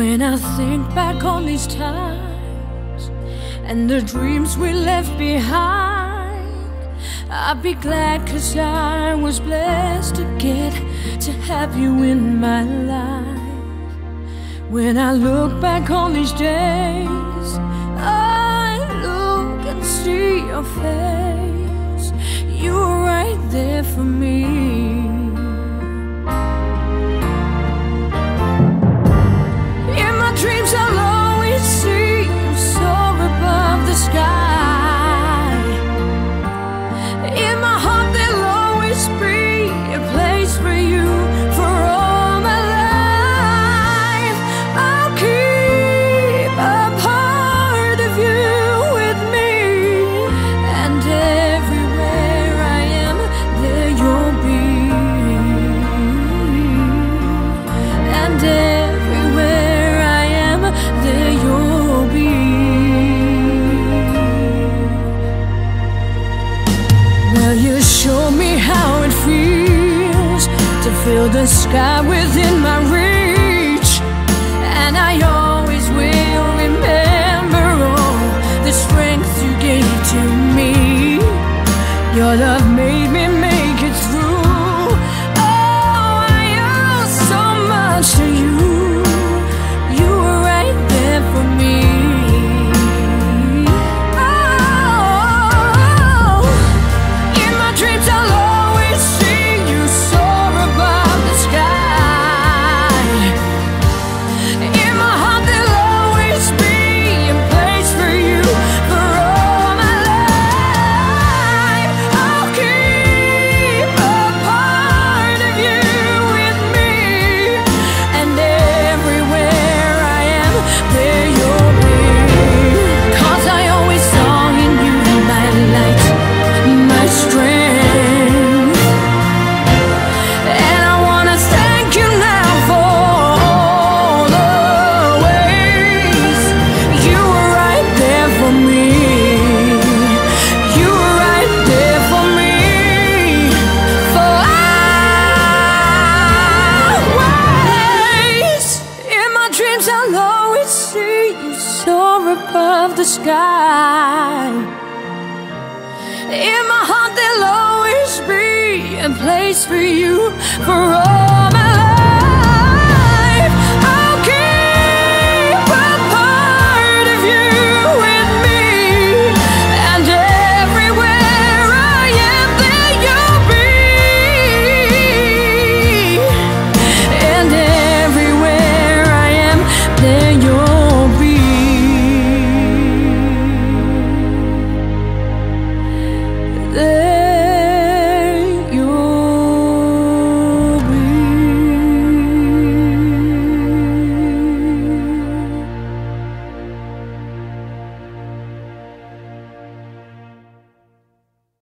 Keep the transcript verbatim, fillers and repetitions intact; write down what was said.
When I think back on these times and the dreams we left behind, I'd be glad, 'cause I was blessed to get to have you in my life. When I look back on these days, I look and see your face. You were right there for me. Dreams, I'll always see you soar above the sky. In my heart there'll always be a place for you for all my life. I'll keep a part of you with me, and everywhere I am, there you'll be. And everywhere there you'll be. Well, you show me how it feels to feel the sky within my reach, and I always will remember all the strength you gave to me. Your love made me make it through. Oh, I owe so much to you. For me, oh, in my dreams I'll always see you soar above the sky. In my heart there'll always be a place for you for all my life. I'll keep a part of you with me, and everywhere I am, there you'll be. 'Cause I always saw in you my light, my strength. And I wanna thank you now for all the ways you were right there for me. You were right there for me. For always. In my dreams I'll always see you soar above the sky. In my heart there'll always be a place for you for all my